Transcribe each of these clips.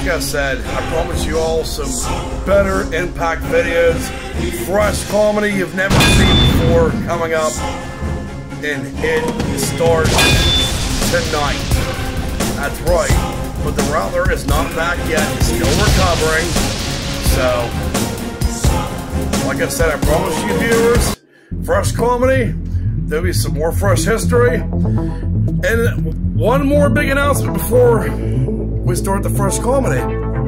I said, I promise you all some better impact videos, fresh comedy you've never seen before coming up, and it starts tonight. That's right, but the Rattler is not back yet, he's still recovering, so, like I said, I promise you viewers, fresh comedy, there'll be some more fresh history, and one more big announcement before we start the fresh comedy.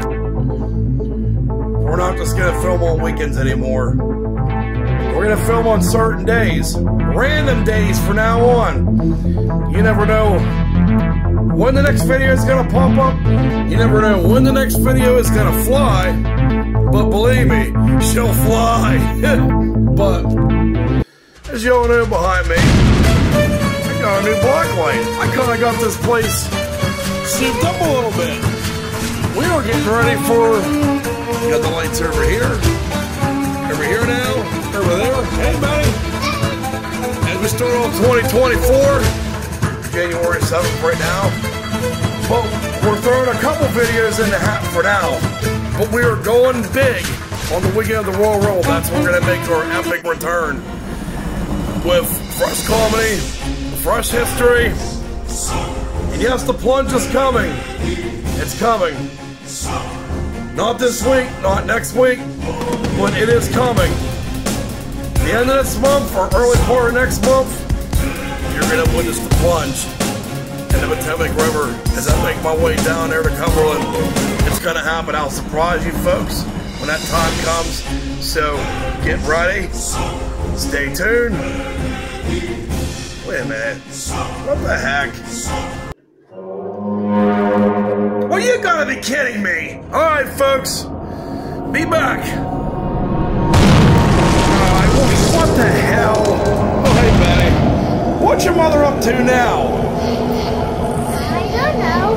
We're not just gonna film on weekends anymore. We're gonna film on certain days, random days from now on. You never know when the next video is gonna pop up. You never know when the next video is gonna fly. But believe me, she'll fly. But as y'all know behind me, I got a new black light. I kinda got this place souped up a little bit. We are getting ready for, you got the lights over here now, over there. Hey, buddy. As we start on 2024, January 7th right now. But we're throwing a couple videos in the hat for now. But we are going big on the weekend of the Royal Rumble. That's when we're going to make our epic return. With fresh comedy, fresh history. And yes, the plunge is coming. It's coming. Not this week, not next week, but it is coming. The end of this month or early part of next month, you're going to witness the plunge in the Potomac River as I make my way down there to Cumberland. It's going to happen. I'll surprise you folks when that time comes. So get ready. Stay tuned. Wait a minute. What the heck? Well, you gotta be kidding me. Alright, folks. Be back. Alright, what the hell? Oh, hey, Betty. What's your mother up to now? I don't know.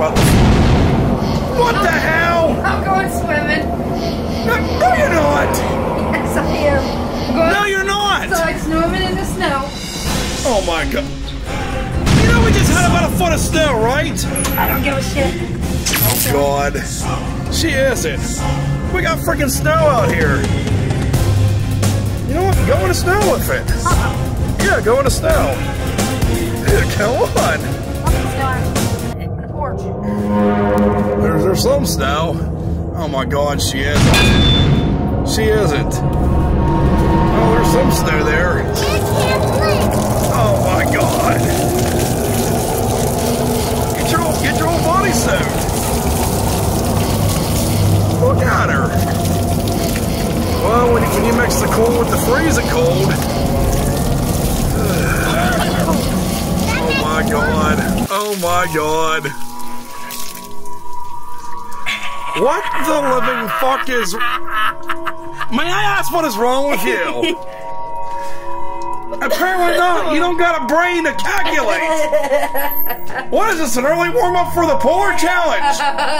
What the hell? I'm going swimming. No, you're not. Yes, I am. No, you're not. So I'm swimming in the snow. Oh my god. You know we just had about a foot of snow, right? I don't give a shit. Oh god. She isn't. We got freaking snow out here. You know what? Go in the snow with it. Yeah, go in the snow. Dude, come on. The porch. There's some snow. Oh my god, she isn't. She isn't. Oh, there's some snow there. Oh my god. Get your old body soaked. Look at her. Well, when you mix the cold with the freezing cold. Oh my god. Oh my god. What the living fuck is... May I ask what is wrong with you? Apparently not. You don't got a brain to calculate. What is this, an early warm-up for the Polar Challenge?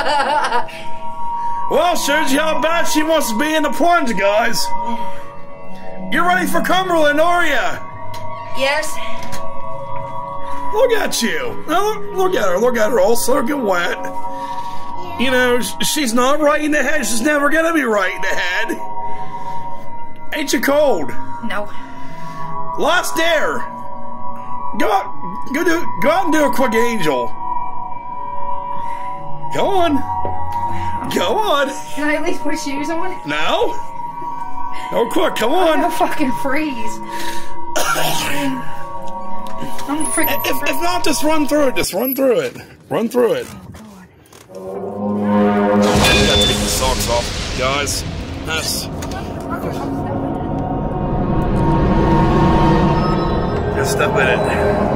Well, shows you how bad she wants to be in the plunge, guys. You're ready for Cumberland, are you? Yes. Look at you. Look at her. Look at her all soaking wet. You know, she's not right in the head. She's never going to be right in the head. Ain't you cold? No. Last dare. Go out and do a quick angel. Go on. Go on. Can I at least put shoes on? No. Go quick. Come on. I'm gonna fucking freeze. I'm freaking. If not, just run through it. Just run through it. Run through it. Oh, I gotta take the socks off, guys. That's. Just step in it.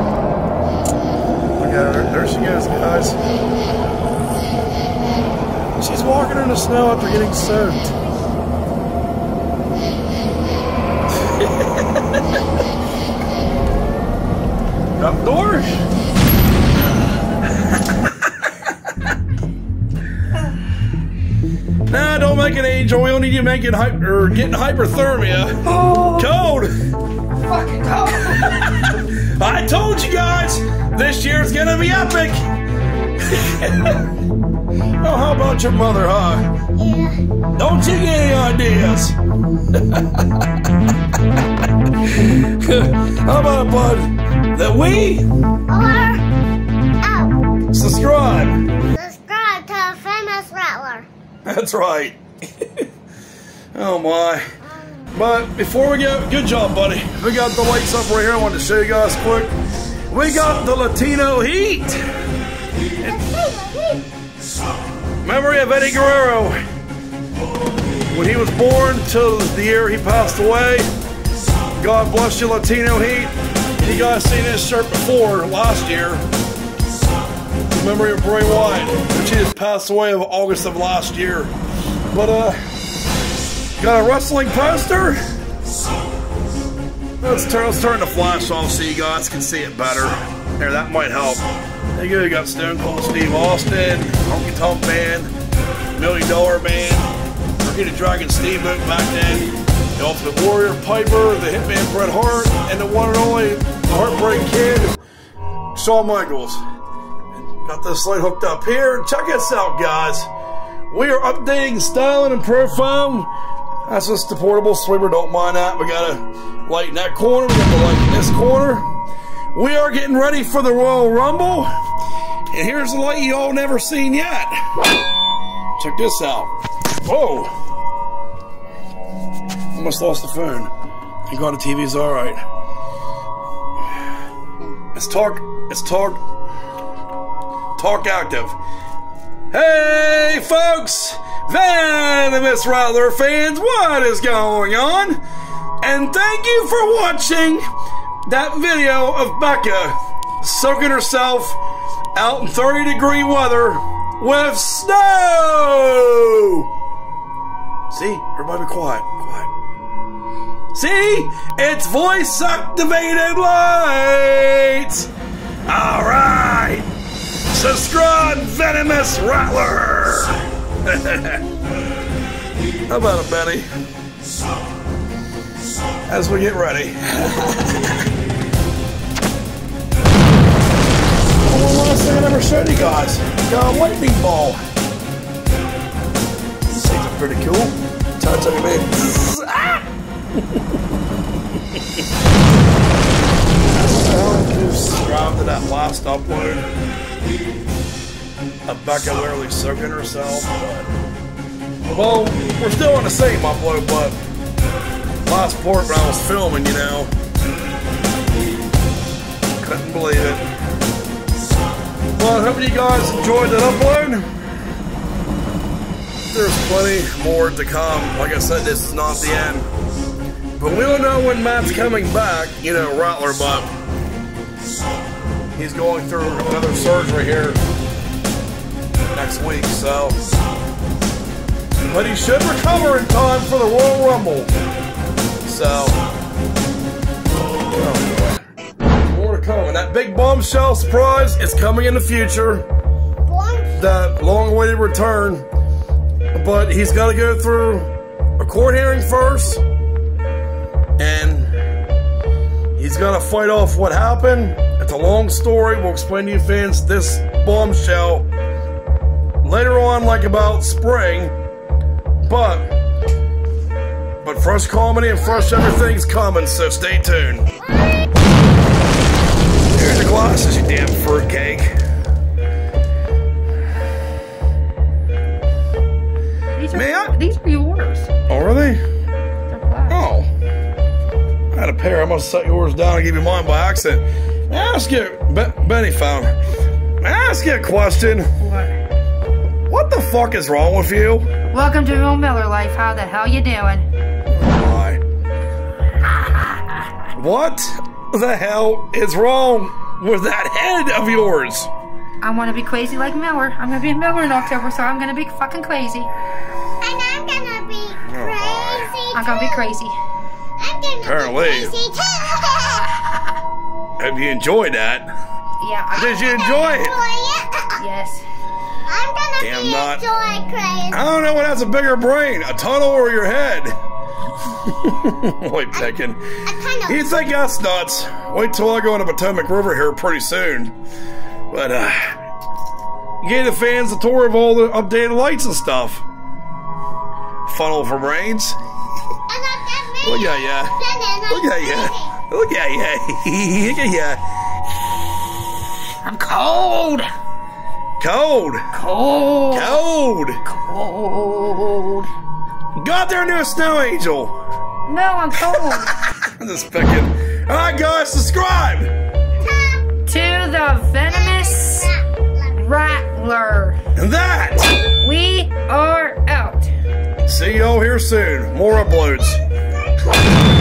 Look at her. There she goes, guys. She's walking in the snow after getting soaked. Outdoors. Nah, don't make an angel. We don't need you making getting hyperthermia. Oh. Cold. Fucking cold. I told you guys, this year's gonna be epic. Oh, how about your mother, huh? Yeah. Don't you get any ideas? How about it, bud? That we Or out. subscribe. Subscribe to a famous rattler. That's right. Oh my. But before we go, good job, buddy. We got the lights up right here. I wanted to show you guys quick. We got the Latino heat. Memory of Eddie Guerrero. When he was born till the year he passed away. God bless you, Latino heat. You guys seen this shirt before last year. In memory of Bray Wyatt, which he just passed away of August of last year. But got a wrestling poster. Let's turn the flash off so you guys can see it better. There, that might help. There you go. You got Stone Cold Steve Austin, Honky Tonk Man, $1 Million Man, Ricky the Dragon Steamboat back then, the Ultimate Warrior Piper, the Hitman Bret Hart, and the one and only Heartbreak Kid, Shawn Michaels. Got this light hooked up here. Check this out, guys. We are updating styling and profile. That's just the portable sweeper. Don't mind that. We got a light in that corner. We got the light in this corner. We are getting ready for the Royal Rumble. And here's the light you all never seen yet. Check this out. Whoa. Almost lost the phone. Thank God the TV's alright. It's talk active. Hey folks, Venomous Rattler fans, what is going on? And thank you for watching that video of Becca soaking herself out in 30-degree weather with snow. See, everybody be quiet, quiet. See, it's voice activated lights. All right. Subscribe, Venomous Rattler! How about it, Benny? As we get ready. One last thing I never showed you guys. Got a lightning ball. These things are pretty cool. Touch it, man. Subscribe to that last upload. Becca literally soaking herself. Well, we're still on the same upload, but last part when I was filming, you know, couldn't believe it. Well, I hope you guys enjoyed that upload. There's plenty more to come. Like I said, this is not the end. But we don't know when Matt's coming back, you know, Rattler, but he's going through another surgery here next week, so. But he should recover in time for the Royal Rumble. So. Oh boy. More to come. And that big bombshell surprise is coming in the future. That long-awaited return. But he's got to go through a court hearing first. And he's got to fight off what happened. It's a long story. We'll explain to you fans this bombshell later on, like about spring. But fresh comedy and fresh everything's coming, so stay tuned. Here's your glasses, you damn fruitcake. These are yours. Oh, are they? They're black. Oh. I had a pair. I must set yours down and give you mine by accident. May I ask you, Benny found. May I ask you a question? What? What the fuck is wrong with you? Welcome to Bill Miller Life. How the hell you doing? Why? What the hell is wrong with that head of yours? I want to be crazy like Miller. I'm going to be in Miller in October, so I'm going to be fucking crazy. And I'm gonna be crazy. I'm going to be crazy. I'm gonna Apparently. be crazy too. Have you enjoyed that? Yeah. Did you enjoy it? Yes. I'm gonna Damn be not. enjoy crazy. I don't know what has a bigger brain, a tunnel or your head. Wait, Becca. You think that's nuts? Wait till I go on the Potomac River here pretty soon. But, gave the fans a tour of all the updated lights and stuff. Funnel for brains. Look at ya. Look at ya. Look at ya. Look at ya. I'm cold. Cold. Cold. Cold. Cold. Go out there and do a snow angel. No, I'm cold. I'm just picking. Alright, guys, subscribe. To the venomous rattler. And that. We are out. See y'all here soon. More uploads.